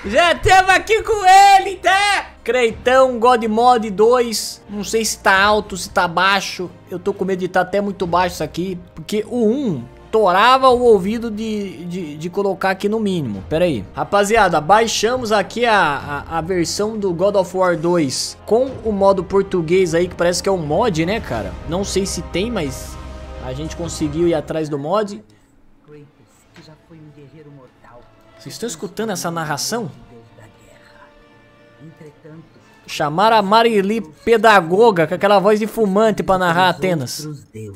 Já estamos aqui com ele, tá? Creitão, God Mod 2. Não sei se tá alto, se tá baixo. Eu tô com medo de tá até muito baixo isso aqui. Porque o 1 torava o ouvido de colocar aqui no mínimo. Pera aí. Rapaziada, baixamos aqui a versão do God of War 2 com o modo português aí, que parece que é um mod, né, cara? Não sei se tem, mas a gente conseguiu ir atrás do mod. Vocês estão escutando essa narração? Chamaram a Marili Pedagoga com aquela voz de fumante pra narrar Atenas.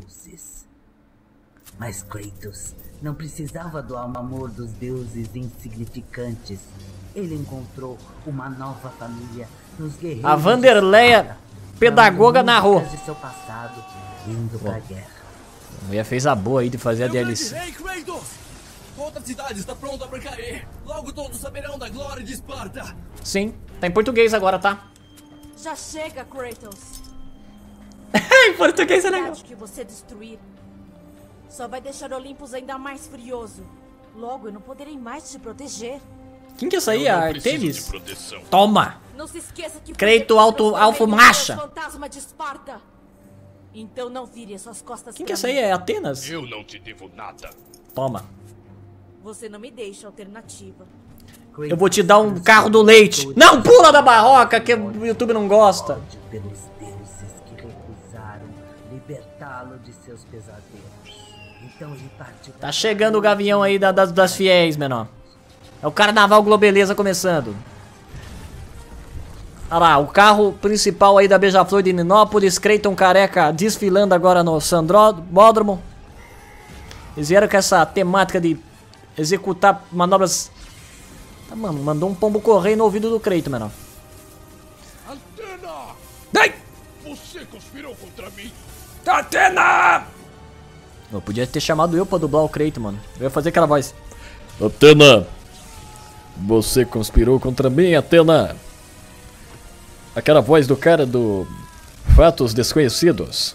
Mas Kratos não precisava do amor dos deuses insignificantes. Ele encontrou uma nova família nos guerreiros. A Vanderleia Pedagoga narrou. De seu passado, indo pra guerra. A mulher fez a boa aí de fazer a DLC. Ei, Kratos! Outra cidade está pronta para cair. Logo todos saberão da glória de Esparta. Sim, tá em português agora, tá? Já chega, Kratos. Em português é legal. Que você destruir só vai deixar Olympus ainda mais furioso. Logo, eu não poderei mais te proteger. Quem que é essa aí? A Artemis? Toma! Não se esqueça que Kratos alto macha. Fantasma de Esparta. Então não vire as suas costas. Quem que é essa aí? É Atenas? Eu não te devo nada. Toma. Você não me deixa alternativa. Eu vou te dar um carro do leite. Não, pula da barroca que o YouTube não gosta. Pelos deuses que recusaram libertá-lo de seus pesadelos. Então ele partiu. Tá chegando o gavião aí das fiéis, menor. É o Carnaval Globeleza começando. Olha lá, o carro principal aí da Beija-Flor de Ninópolis. Kratos careca desfilando agora no Sandródromo. Eles vieram com essa temática de executar manobras. Tá, mano, mandou um pombo correr no ouvido do Kratos, menor. Atena! Ai! Você conspirou contra mim? Atena! Eu podia ter chamado eu pra dublar o Kratos, mano. Eu ia fazer aquela voz. Atena! Você conspirou contra mim, Atena! Aquela voz do cara do Fatos Desconhecidos.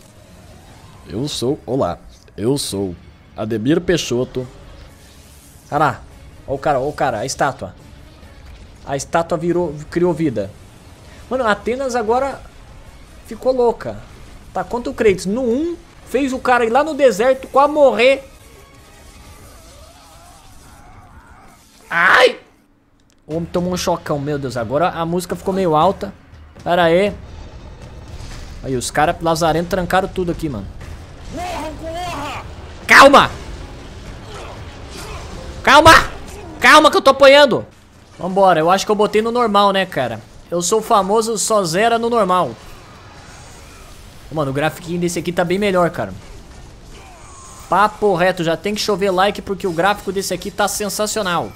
Eu sou Ademir Peixoto. Olha lá. Olha o cara, a estátua. A estátua criou vida. Mano, a Atenas agora ficou louca. Tá contra o Kratos. No 1, fez o cara ir lá no deserto, quase morrer. Ai! O homem tomou um chocão, meu Deus. Agora a música ficou meio alta. Pera aí. Aí, os caras lazarentos trancaram tudo aqui, mano. Calma! Calma! Calma que eu tô apanhando! Vambora, eu acho que eu botei no normal, né, cara? Eu sou o famoso só zera no normal. Mano, o grafiquinho desse aqui tá bem melhor, cara. Papo reto, já tem que chover like porque o gráfico desse aqui tá sensacional.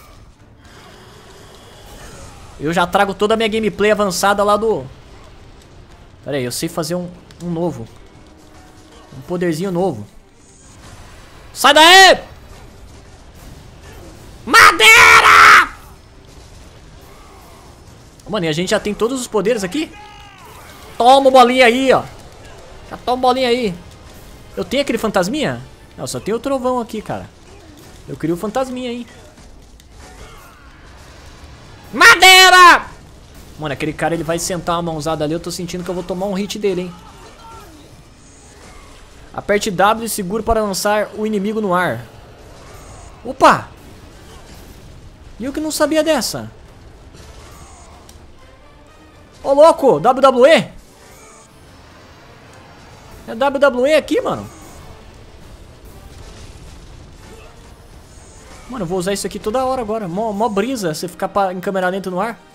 Eu já trago toda a minha gameplay avançada lá do... Pera aí, eu sei fazer um novo. Um poderzinho novo. Sai daí! Madeira! Mano, e a gente já tem todos os poderes aqui? Toma bolinha aí, ó. Já toma bolinha aí. Eu tenho aquele fantasminha? Não, só tem o trovão aqui, cara. Eu queria o fantasminha aí. Madeira! Mano, aquele cara, ele vai sentar uma mãozada ali. Eu tô sentindo que eu vou tomar um hit dele, hein. Aperte W e segure para lançar o inimigo no ar. Opa! E eu que não sabia dessa. Ô, louco! WWE! É WWE aqui, mano. Mano, eu vou usar isso aqui toda hora agora. Mó brisa você ficar em câmera lenta no ar.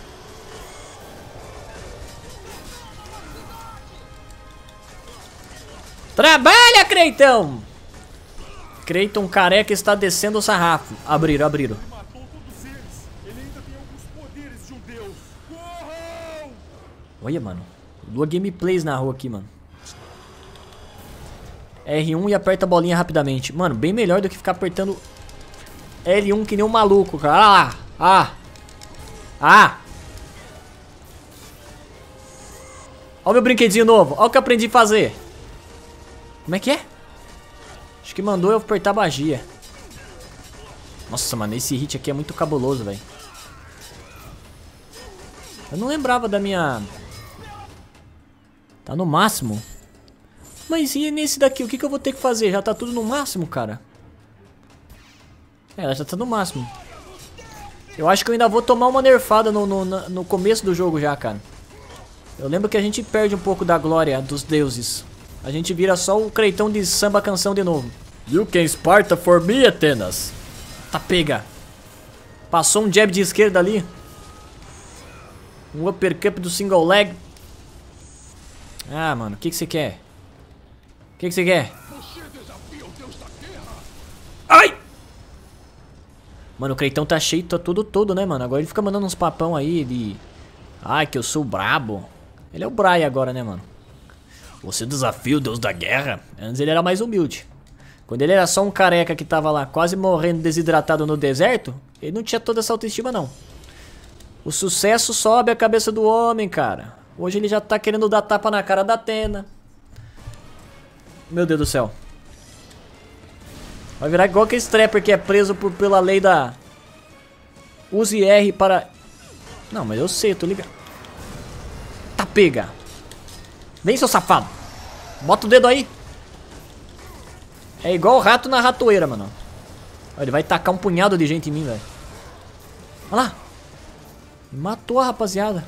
Trabalha, Kratos! Kratos careca está descendo o sarrafo. Abriram. Olha, mano. Duas gameplays na rua aqui, mano. R1 e aperta a bolinha rapidamente. Mano, bem melhor do que ficar apertando L1 que nem um maluco, cara. Olha lá. Olha o meu brinquedinho novo. Olha o que eu aprendi a fazer. Como é que é? Acho que mandou eu apertar magia. Nossa, mano, esse hit aqui é muito cabuloso, velho. Eu não lembrava da minha... Tá no máximo. Mas e nesse daqui? O que eu vou ter que fazer? Já tá tudo no máximo, cara. É, já tá no máximo. Eu acho que eu ainda vou tomar uma nerfada no começo do jogo já, cara. Eu lembro que a gente perde um pouco da glória dos deuses. A gente vira só o Creitão de samba canção de novo. You can Sparta for me, Atenas. Tá pega. Passou um jab de esquerda ali. Um uppercut do single leg. Ah, mano, o que você quer? O que você quer? Ai! Mano, o Creitão tá cheio, tá todo, né, mano? Agora ele fica mandando uns papão aí, ele... Ai, que eu sou brabo. Ele é o Brian agora, né, mano? Você desafia o deus da guerra? Antes ele era mais humilde. Quando ele era só um careca que tava lá quase morrendo desidratado no deserto, ele não tinha toda essa autoestima, não. O sucesso sobe a cabeça do homem, cara. Hoje ele já tá querendo dar tapa na cara da Athena. Meu Deus do céu. Vai virar igual aquele strapper que é preso pela lei da... Use R para... Não, mas eu sei, eu tô ligado. Tá pega. Vem, seu safado. Bota o dedo aí. É igual o rato na ratoeira, mano. Olha, ele vai tacar um punhado de gente em mim, velho. Olha lá. Matou a rapaziada.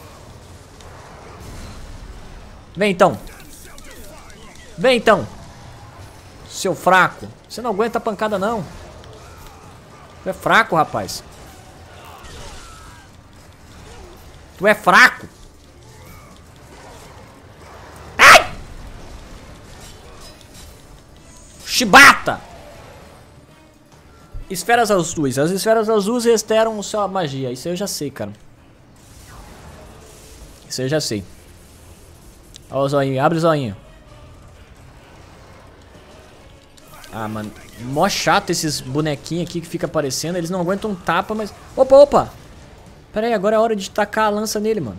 Vem então. Vem então. Seu fraco. Você não aguenta a pancada, não. Tu é fraco, rapaz. Tu é fraco. Ai! Chibata! Esferas azuis. As esferas azuis restauram sua magia. Isso eu já sei, cara. Isso eu já sei. Olha o zoinho. Abre o zoinho. Ah, mano. Mó chato esses bonequinhos aqui que fica aparecendo. Eles não aguentam um tapa, mas... Opa, opa! Pera aí, agora é hora de tacar a lança nele, mano.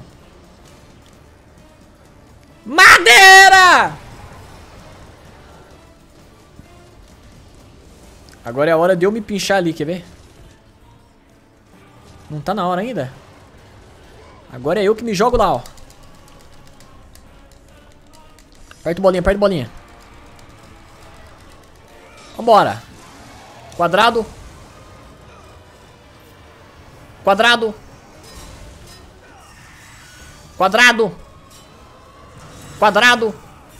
Madeira! Agora é a hora de eu me pinchar ali, quer ver? Não tá na hora ainda? Agora é eu que me jogo lá, ó. Aperta bolinha, aperta bolinha. Vambora. Quadrado. Quadrado. Quadrado. Quadrado.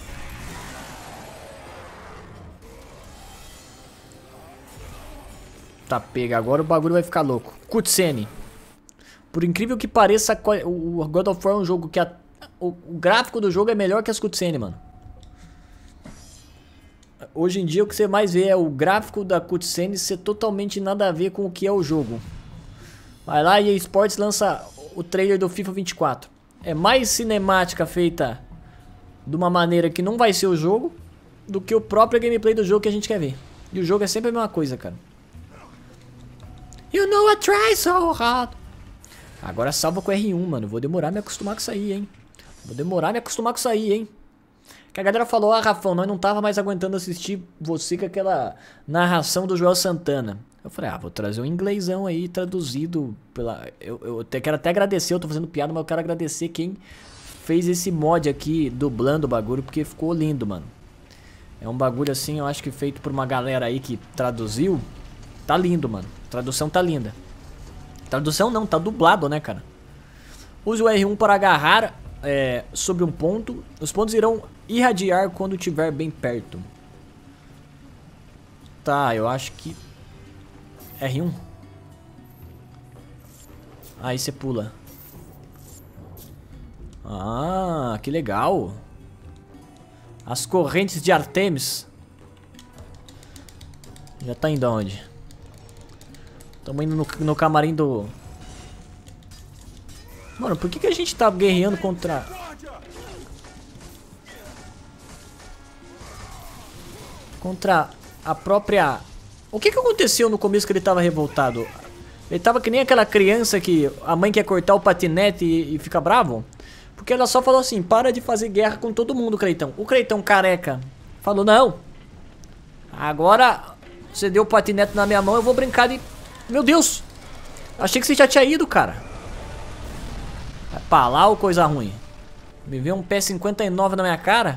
Tá pega, agora o bagulho vai ficar louco. Cutscene. Por incrível que pareça, o God of War é um jogo que o gráfico do jogo é melhor que as cutscene, mano. Hoje em dia o que você mais vê é o gráfico da cutscene ser totalmente nada a ver com o que é o jogo. Vai lá e a Esports lança o trailer do FIFA 24. É mais cinemática feita de uma maneira que não vai ser o jogo do que o próprio gameplay do jogo que a gente quer ver. E o jogo é sempre a mesma coisa, cara. You know I try so hard. Agora salva com R1, mano. Vou demorar a me acostumar com isso aí, hein. Vou demorar a me acostumar com isso aí, hein. Que a galera falou, ah, Rafão, nós não tava mais aguentando assistir você com aquela narração do Joel Santana. Eu falei, ah, vou trazer um inglêsão aí, traduzido pela... Eu quero até agradecer, eu tô fazendo piada, mas eu quero agradecer quem fez esse mod aqui, dublando o bagulho, porque ficou lindo, mano. É um bagulho assim, eu acho que feito por uma galera aí que traduziu. Tá lindo, mano. Tradução tá linda. Tradução não, tá dublado, né, cara? Use o R1 para agarrar sobre um ponto. Os pontos irão irradiar quando estiver bem perto. Tá, eu acho que... R1. Aí você pula. Ah, que legal. As correntes de Artemis. Já tá indo aonde? Tamo indo no camarim do... Mano, por que a gente tá guerreando contra... Contra a própria... O que aconteceu no começo que ele tava revoltado? Ele tava que nem aquela criança que a mãe quer cortar o patinete e fica bravo? Porque ela só falou assim, para de fazer guerra com todo mundo, Creitão. O Creitão careca falou, não. Agora você deu o patinete na minha mão, eu vou brincar de... Meu Deus! Achei que você já tinha ido, cara. Vai pra lá ou coisa ruim? Me vê um P59 na minha cara?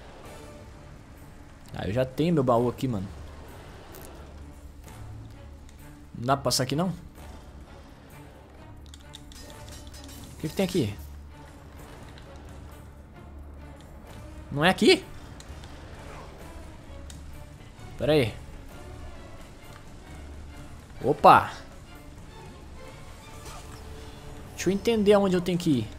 Ah, eu já tenho meu baú aqui, mano. Não dá pra passar aqui, não? O que tem aqui? Não é aqui? Pera aí. Opa! Deixa eu entender aonde eu tenho que ir.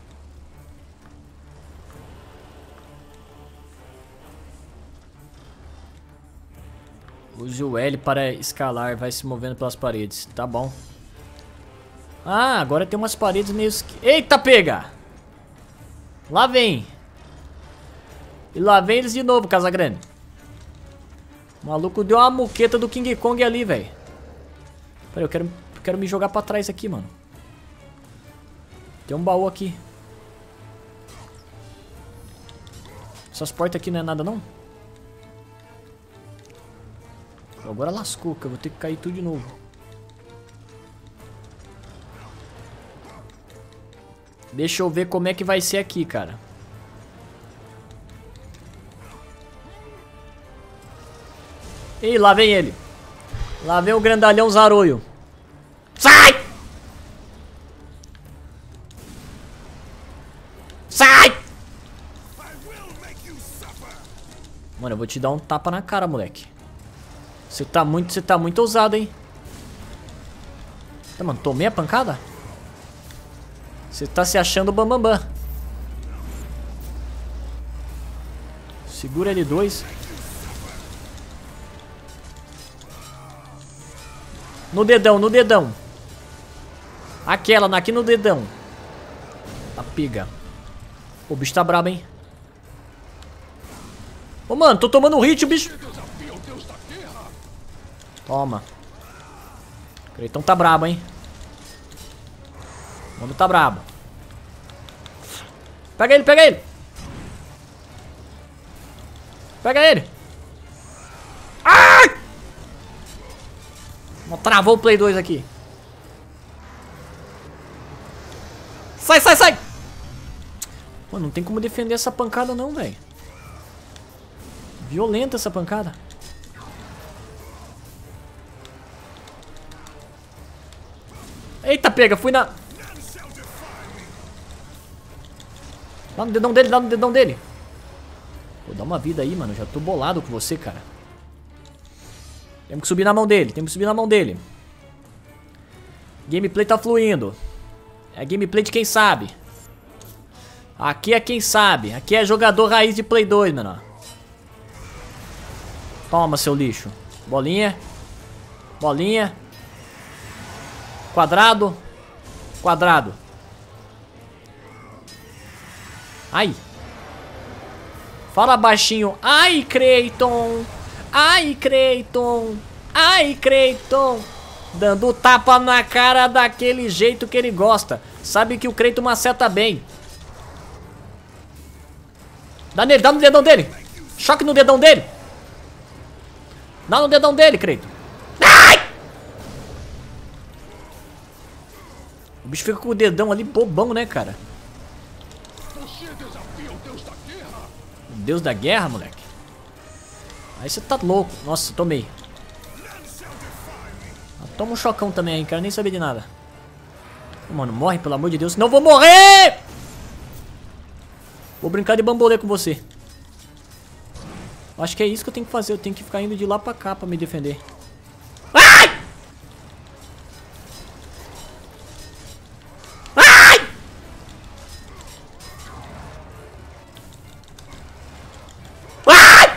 Use o L para escalar, vai se movendo pelas paredes. Tá bom. Ah, agora tem umas paredes meio... Eita, pega! Lá vem. E lá vem eles de novo, Casagrande. O maluco deu uma muqueta do King Kong ali, velho. Pera aí, eu quero me jogar pra trás aqui, mano. Tem um baú aqui. Essas portas aqui não é nada, não? Agora lascou, que eu vou ter que cair tudo de novo. Deixa eu ver como é que vai ser aqui, cara. Ih, lá vem ele. Lá vem o grandalhão Zaroio. Sai! Sai! Mano, eu vou te dar um tapa na cara, moleque. Você tá muito ousado, hein? Tá, mano, tomei a pancada? Você tá se achando bambambam. Segura L2. No dedão, no dedão. Aqui no dedão. A piga. O bicho tá brabo, hein? Ô, mano, tô tomando um hit, o bicho. Toma. O Creitão tá brabo, hein? O homem tá brabo. Pega ele, pega ele. Pega ele. Ai! Travou o Play 2 aqui. Sai, sai, sai. Mano, não tem como defender essa pancada não, velho. Violenta essa pancada. Eita, pega, fui na... Dá no dedão dele, dá no dedão dele. Pô, dá uma vida aí, mano. Já tô bolado com você, cara. Temos que subir na mão dele, temos que subir na mão dele. Gameplay tá fluindo. É gameplay de quem sabe. Aqui é quem sabe. Aqui é jogador raiz de Play 2, mano. Toma, seu lixo. Bolinha. Bolinha. Quadrado. Quadrado. Ai. Fala baixinho. Ai, Creiton. Ai, Creiton. Ai, Creiton. Dando tapa na cara daquele jeito que ele gosta. Sabe que o Creiton maceta bem. Dá nele, dá no dedão dele. Choque no dedão dele. Dá no dedão dele, Creiton. Ai! O bicho fica com o dedão ali bobão, né, cara? O Deus da guerra, moleque. Aí você tá louco. Nossa, tomei. Toma um chocão também aí, quero nem saber de nada. Mano, morre, pelo amor de Deus, senão eu vou morrer! Vou brincar de bambolê com você. Acho que é isso que eu tenho que fazer. Eu tenho que ficar indo de lá pra cá pra me defender. Ai! Ai! Ai!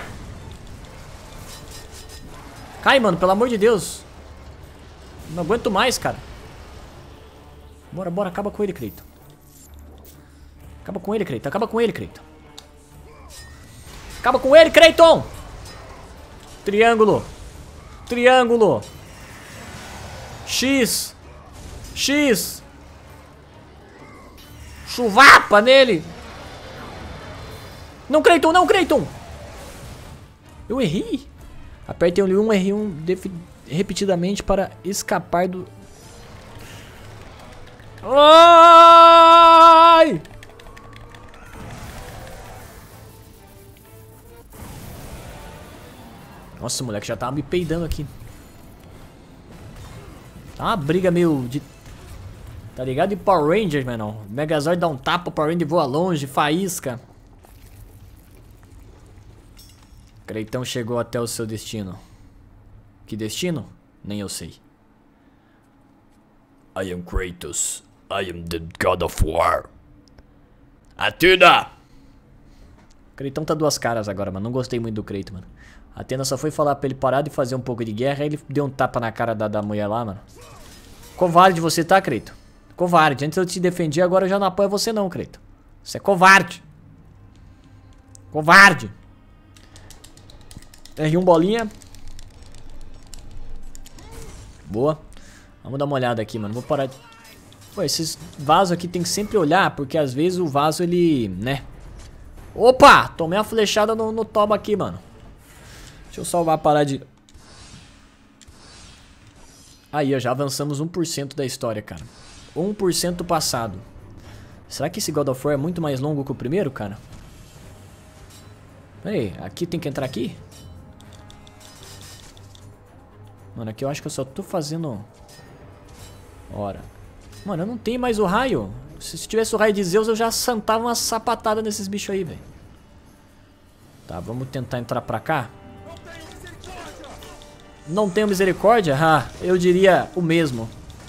Cai, mano, pelo amor de Deus. Não aguento mais, cara. Bora, bora, acaba com ele, Creiton. Acaba com ele, Creiton. Acaba com ele, Creiton. Acaba com ele, Creiton! Triângulo. Triângulo. X. X. Chuvapa nele. Não, Creiton, não, Creiton. Eu errei. Aperte L1, R1 repetidamente para escapar do... Ai! Nossa, o moleque já tava me peidando aqui. Tá uma briga meio de... Tá ligado? De Power Rangers, mano. Megazord dá um tapa, o Power Ranger voa longe, faísca. Creitão chegou até o seu destino. Que destino? Nem eu sei. I am Kratos. I am the God of War. Athena! Creitão tá duas caras agora, mano. Não gostei muito do Kratos, mano. A Athena só foi falar pra ele parar de fazer um pouco de guerra. Aí ele deu um tapa na cara da mulher lá, mano. Covarde você tá, Kratos? Covarde. Antes eu te defendi, agora eu já não apoio você não, Kratos. Você é covarde. Covarde. R1 bolinha. Boa. Vamos dar uma olhada aqui, mano. Vou parar de... Pô, esses vasos aqui tem que sempre olhar, porque às vezes o vaso ele, né? Opa! Tomei uma flechada no toba aqui, mano. Deixa eu salvar a parada de... Aí, ó, já avançamos 1% da história, cara. 1% passado. Será que esse God of War é muito mais longo que o primeiro, cara? Peraí, aqui tem que entrar aqui? Mano, aqui eu acho que eu só tô fazendo... Ora. Mano, eu não tenho mais o raio. Se tivesse o raio de Zeus, eu já sentava uma sapatada nesses bichos aí, velho. Tá, vamos tentar entrar pra cá. Não tenho misericórdia? Ah, eu diria o mesmo.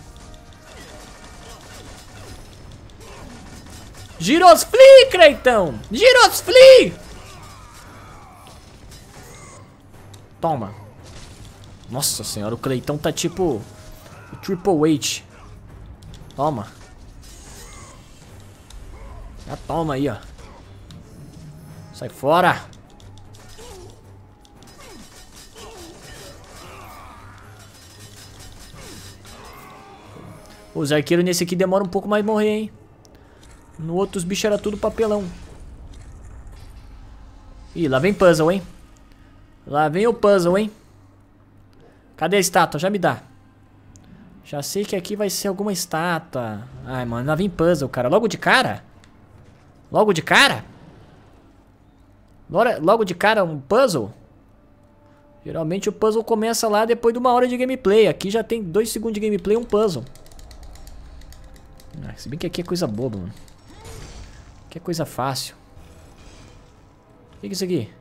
Girosfli, Creitão! Girosfli! Toma. Nossa senhora, o Creitão tá tipo... o Triple H. Toma. Já toma aí, ó. Sai fora. Os arqueiros nesse aqui demoram um pouco mais morrer, hein. No outro os bichos era tudo papelão. Ih, lá vem puzzle, hein. Lá vem o puzzle, hein. Cadê a estátua? Já me dá. Já sei que aqui vai ser alguma estátua. Ai, mano, lá vem puzzle, cara. Logo de cara? Logo de cara? Logo de cara um puzzle? Geralmente o puzzle começa lá depois de 1 hora de gameplay. Aqui já tem 2 segundos de gameplay e um puzzle. Ah, se bem que aqui é coisa boba, mano. Aqui é coisa fácil. O que é isso aqui?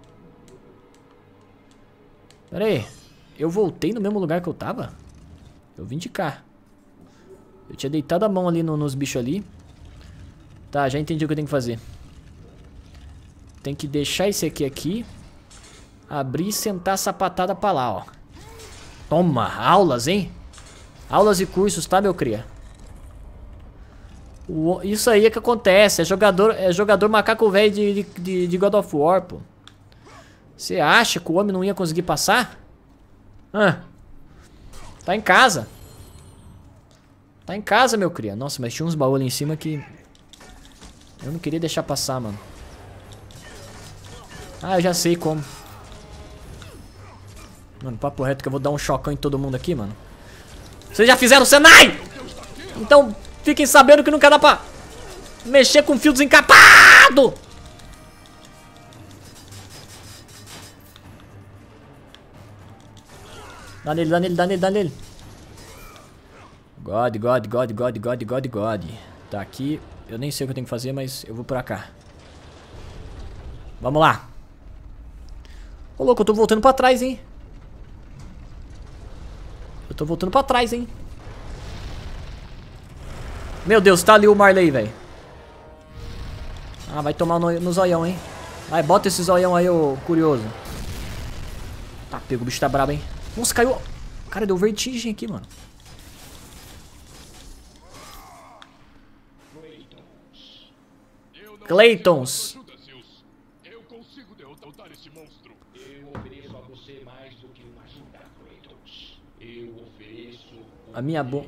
Pera aí. Eu voltei no mesmo lugar que eu tava? Eu vim de cá. Eu tinha deitado a mão ali nos bichos ali. Tá, já entendi o que eu tenho que fazer. Tem que deixar esse aqui. Abrir e sentar a sapatada pra lá, ó. Toma, aulas, hein? Aulas e cursos, tá, meu cria? Isso aí é que acontece. É jogador macaco velho de God of War, pô. Você acha que o homem não ia conseguir passar? Tá em casa. Tá em casa, meu cria. Nossa, mas tinha uns baús ali em cima que... eu não queria deixar passar, mano. Ah, eu já sei como. Mano, papo reto que eu vou dar um chocão em todo mundo aqui, mano. Vocês já fizeram o Senai! Então, fiquem sabendo que nunca dá pra mexer com fio desencapado! Dá nele, dá nele, dá nele, dá nele. God. Tá aqui. Eu nem sei o que eu tenho que fazer, mas eu vou pra cá. Vamos lá. Ô, louco, eu tô voltando pra trás, hein. Eu tô voltando pra trás, hein. Meu Deus, tá ali o Marley, velho. Ah, vai tomar no zoião, hein. Vai, bota esse zoião aí, ô curioso. Tá, pego, o bicho tá brabo, hein. Nossa, caiu. Cara, deu vertigem aqui, mano. Claytons. Eu consigo derrotar esse monstro. Eu ofereço a você mais do que uma ajuda, Kratos. Eu ofereço... a minha boca.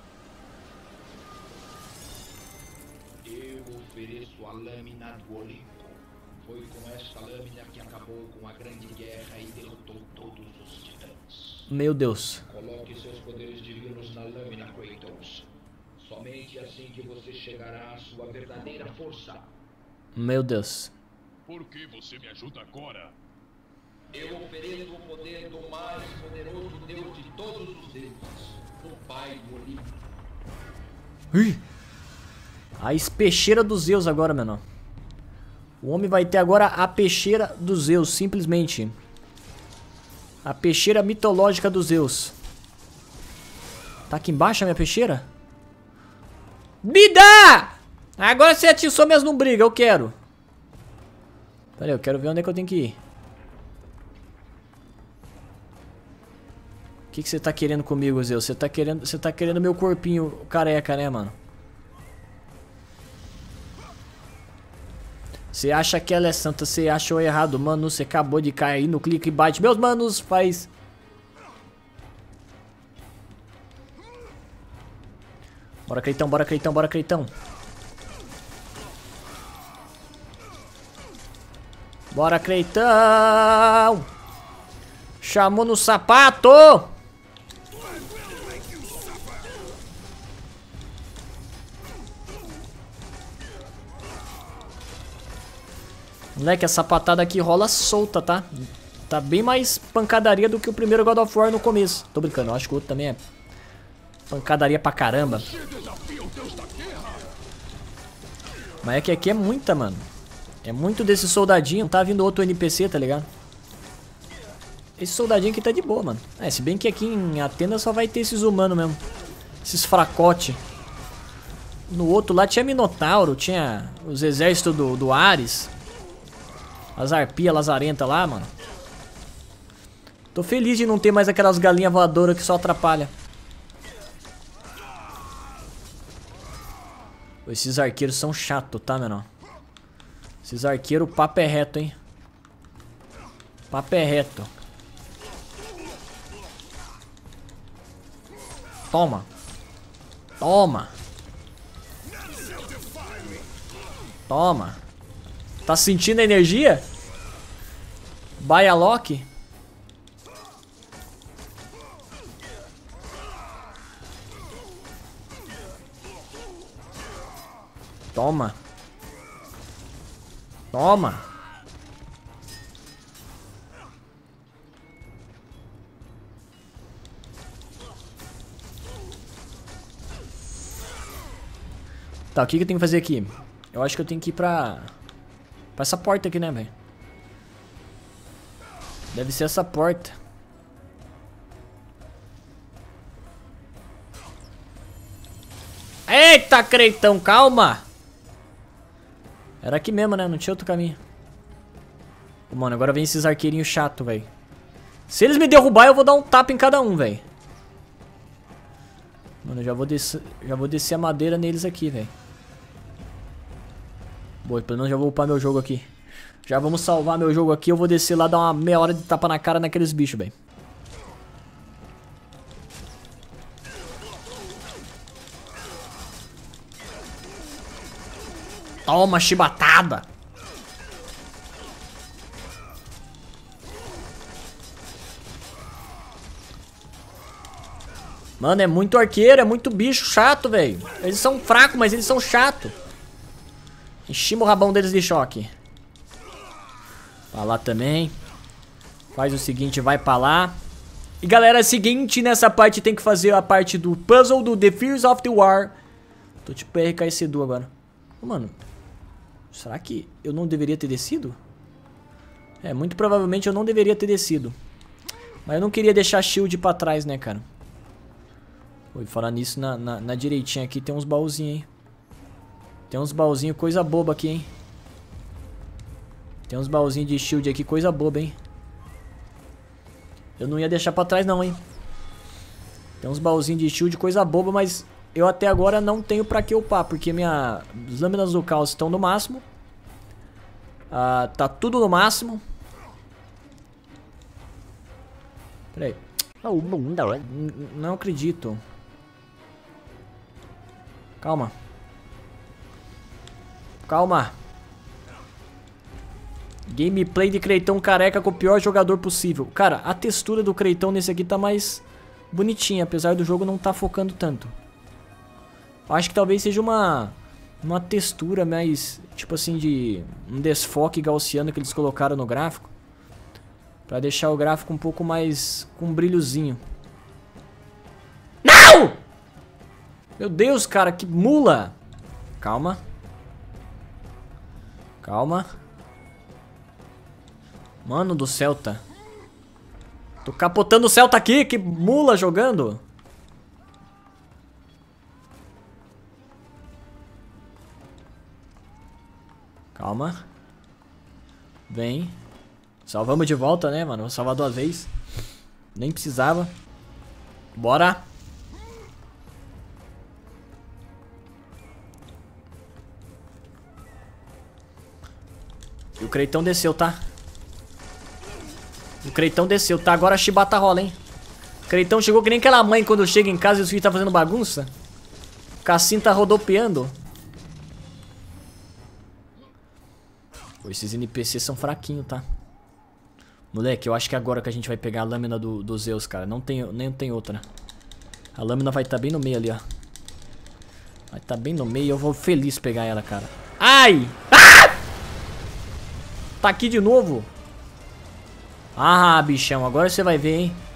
Eu ofereço a lâmina do Olimpo. Foi com esta lâmina que acabou com a grande guerra e derrotou todos os titãs. Meu Deus. Coloque seus poderes divinos na lâmina, Kratos. Somente assim que você chegará à sua verdadeira força. Meu Deus. Por que você me ajuda agora? Eu ofereço o poder do mais poderoso Deus de todos os deuses, o Pai do Olimpo. Ih. A peixeira dos Zeus agora, menor. O homem vai ter agora a peixeira dos Zeus, simplesmente. A peixeira mitológica dos Zeus. Tá aqui embaixo a minha peixeira? Me dá! Agora você atiçou minhas lombrigas, eu quero. Pera aí, eu quero ver onde é que eu tenho que ir. O que você tá querendo comigo, Zeus? Você tá querendo meu corpinho careca, né, mano? Você acha que ela é santa, você achou errado, mano. Você acabou de cair aí no clickbait. Meus manos, faz... Bora, Cleitão, bora, Cleitão, bora, Cleitão. Bora, Cleitão. Chamou no sapato. Moleque, a sapatada aqui rola solta, tá? Tá bem mais pancadaria do que o primeiro God of War no começo. Tô brincando, eu acho que o outro também é pancadaria pra caramba. Mas é que aqui é muita, mano. É muito desse soldadinho. Não tá vindo outro NPC, tá ligado? Esse soldadinho aqui tá de boa, mano. É, se bem que aqui em Atenas só vai ter esses humanos mesmo. Esses fracote. No outro lá tinha Minotauro, tinha os exércitos do Ares. As arpias lazarentas lá, mano. Tô feliz de não ter mais aquelas galinhas voadoras que só atrapalham. Esses arqueiros são chatos, tá, menor? Esses arqueiros, o papo é reto, hein? Papo é reto. Toma. Toma. Toma. Tá sentindo a energia? Baia Loki. Toma. Toma. Tá, o que eu tenho que fazer aqui? Eu acho que eu tenho que ir pra essa porta aqui, né, velho? Deve ser essa porta. Eita, Creitão, calma! Era aqui mesmo, né? Não tinha outro caminho. Pô, mano, agora vem esses arqueirinhos chato, velho. Se eles me derrubar, eu vou dar um tapa em cada um, velho. Mano, eu já vou descer a madeira neles aqui, velho. Boa, pelo menos já vou upar meu jogo aqui. Já vamos salvar meu jogo aqui. Eu vou descer lá, dar uma meia hora de tapa na cara naqueles bichos, velho. Toma, chibatada. Mano, é muito arqueiro, é muito bicho chato, velho. Eles são fracos, mas eles são chatos. Enchimos o rabão deles de choque. Pra lá também. Faz o seguinte, vai pra lá. E galera, é o seguinte, nessa parte tem que fazer a parte do puzzle do The Fears of the War. Tô tipo RK Sedu agora. Mano, será que eu não deveria ter descido? É, muito provavelmente eu não deveria ter descido. Mas eu não queria deixar a shield pra trás, né, cara? Vou falar nisso, na direitinha aqui tem uns baúzinhos, hein? Tem uns baúzinhos, coisa boba aqui, hein? Tem uns baúzinhos de shield aqui, coisa boba, hein? Eu não ia deixar pra trás não, hein? Tem uns baúzinhos de shield, coisa boba, mas eu até agora não tenho pra que upar, porque minhas lâminas do caos estão no máximo. Tá tudo no máximo. Pera aí. Não acredito. Calma. Calma. Gameplay de Creitão careca com o pior jogador possível. Cara, a textura do Creitão nesse aqui tá mais bonitinha, apesar do jogo não tá focando tanto. Acho que talvez seja uma textura mais, tipo assim, de um desfoque gaussiano que eles colocaram no gráfico. Pra deixar o gráfico um pouco mais com um brilhozinho. Não! Meu Deus, cara, que mula. Calma. Calma. Mano do Celta. Tô capotando o Celta aqui, que mula jogando. Calma. Vem. Salvamos de volta, né, mano? Vou salvar 2 vezes. Nem precisava. Bora. E o Creitão desceu, tá? O Creitão desceu, tá? Agora a chibata rola, hein? O Creitão chegou que nem aquela mãe quando chega em casa e os filhos tá fazendo bagunça. O Cassim tá rodopiando. Pô, esses NPCs são fraquinhos, tá? Moleque, eu acho que é agora que a gente vai pegar a lâmina do Zeus, cara. Nem tem outra. A lâmina vai estar bem no meio ali, ó. Vai estar bem no meio e eu vou feliz pegar ela, cara. Ai! Ah! Tá aqui de novo. Ah, bichão, agora você vai ver, hein?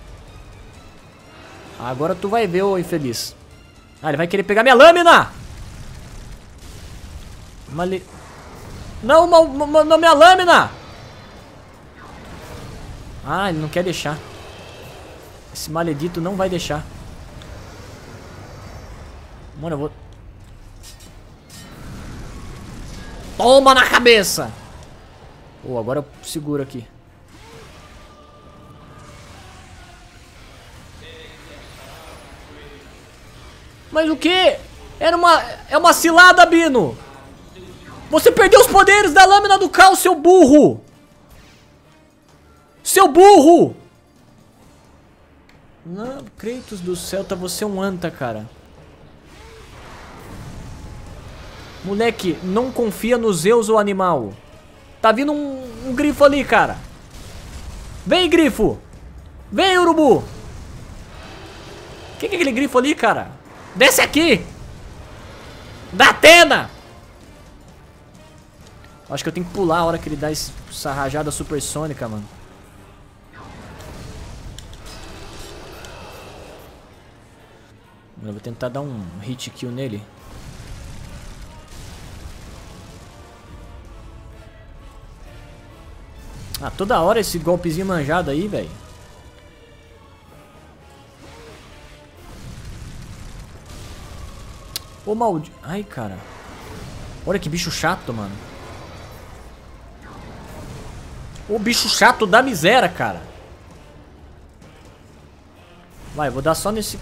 Agora tu vai ver, ô infeliz. Ah, ele vai querer pegar minha lâmina! Não, não, minha lâmina! Ah, ele não quer deixar. Esse maledito não vai deixar. Mano, eu vou... Toma na cabeça! Pô, agora eu seguro aqui. Mas o que? É uma cilada, Bino! Você perdeu os poderes da lâmina do caos, seu burro! Seu burro! Não, Kratos do Celta, você é um anta, cara. Moleque, não confia no Zeus ou animal. Tá vindo um grifo ali, cara. Vem, grifo! Vem, urubu! Que é aquele grifo ali, cara? Desce aqui! Da Atena! Acho que eu tenho que pular a hora que ele dá essa rajada supersônica, mano. Eu vou tentar dar um hit kill nele. Ah, toda hora esse golpezinho manjado aí, velho. Ô, maldito. Ai, cara. Olha que bicho chato, mano. Ô, bicho chato da miséria, cara. Vai, vou dar só nesse...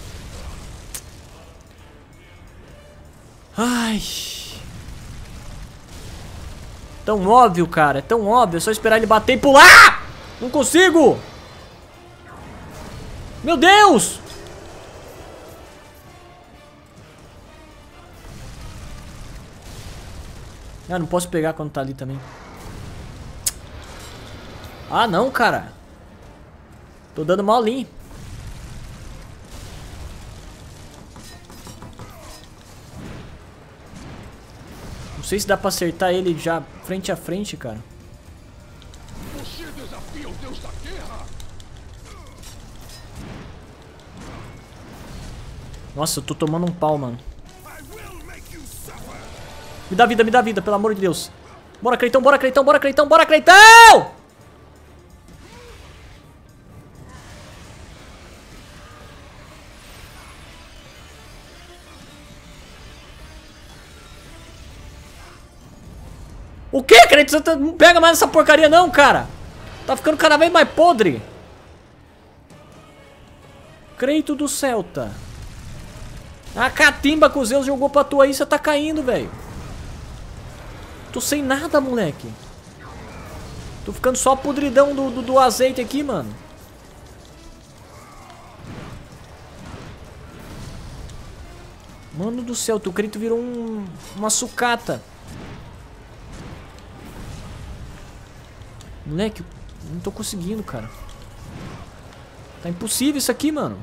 Ai. Tão óbvio, cara. É tão óbvio. É só esperar ele bater e pular. Não consigo. Meu Deus. Ah, não posso pegar quando tá ali também. Ah, não, cara. Tô dando molinho. Não sei se dá pra acertar ele já frente a frente, cara. Você desafia o deus da guerra? Nossa, eu tô tomando um pau, mano. Me dá vida, pelo amor de Deus. Bora, Creitão, bora, Creitão, bora, Creitão, bora, Creitão! O que, Creitão? Você não pega mais essa porcaria não, cara. Tá ficando cada vez mais podre. Creito do Celta. A catimba que o Zeus jogou pra tu aí, você tá caindo, velho. Tô sem nada, moleque. Tô ficando só a podridão do azeite aqui, mano. Mano do céu, o Creito virou uma sucata. Moleque, não tô conseguindo, cara. Tá impossível isso aqui, mano.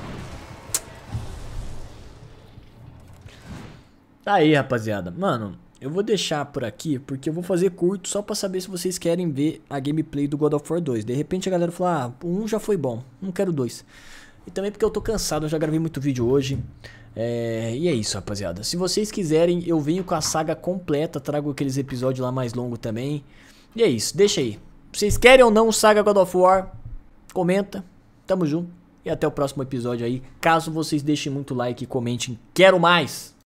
Tá aí, rapaziada. Mano, eu vou deixar por aqui, porque eu vou fazer curto só pra saber se vocês querem ver a gameplay do God of War 2. De repente a galera fala, ah, o 1 já foi bom, não quero o 2. E também porque eu tô cansado, eu já gravei muito vídeo hoje. E é isso, rapaziada. Se vocês quiserem, eu venho com a saga completa, trago aqueles episódios lá mais longos também. E é isso, deixa aí. Vocês querem ou não o Saga God of War? Comenta, tamo junto. E até o próximo episódio aí. Caso vocês deixem muito like e comentem, quero mais!